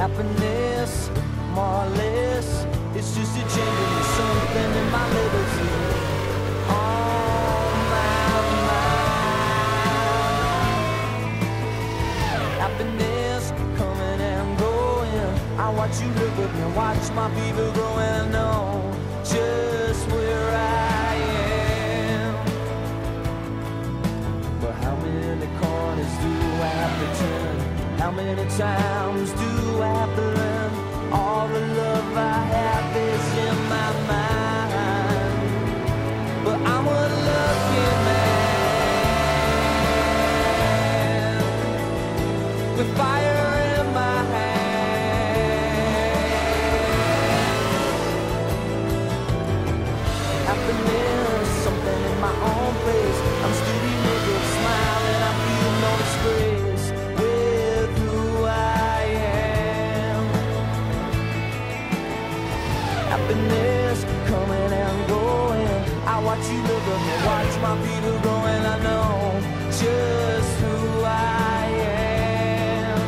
happiness, more or less. It's just a change in something in my liberty. On my mind. Happiness coming and going. I watch you look at me, watch my people grow, and I know just where I am. But how many corners do I have to turn? How many times do I have to learn? All the love I have is in my mind. But I'm a lucky man with fire in my hand. Happiness, something in my own place. I'm steady naked, smiling, I feel no disgrace with who I am. Happiness coming and going. I watch you look at me, watch my people grow, and I know just who I am.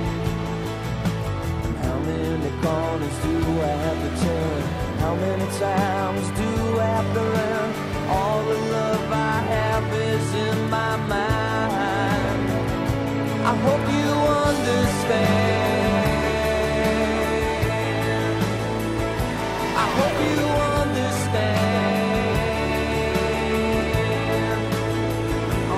And how many corners do I have to turn? How many times do I have to learn? All the love I have is in my mind. I hope you understand. I hope you understand. Oh,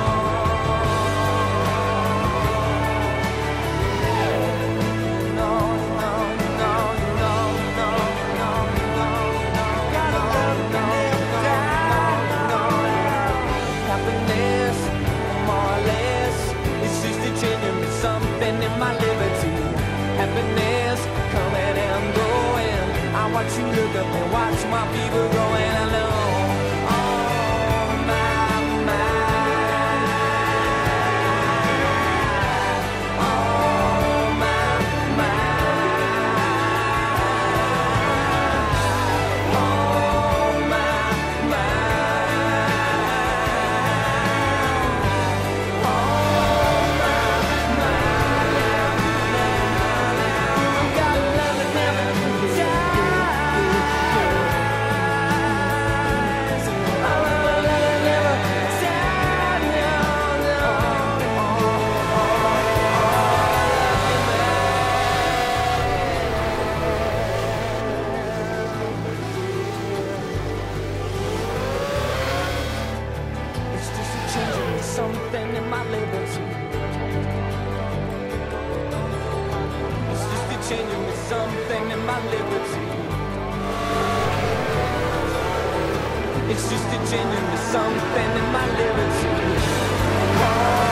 no, no, no, no, no, no, no, no. Gotta love me, no. Happiness, more or less. It's just a change in me, something in my liberty. Happiness coming and going. I watch you look up and watch my people grow, and I know. Oh, my mind. Oh, my mind. Oh, my mind. Oh, my mind. Gotta love it, never die. It's just a change in something in my liberty. It's just a change in something in my liberty. It's just a change in something in my liberty. Oh.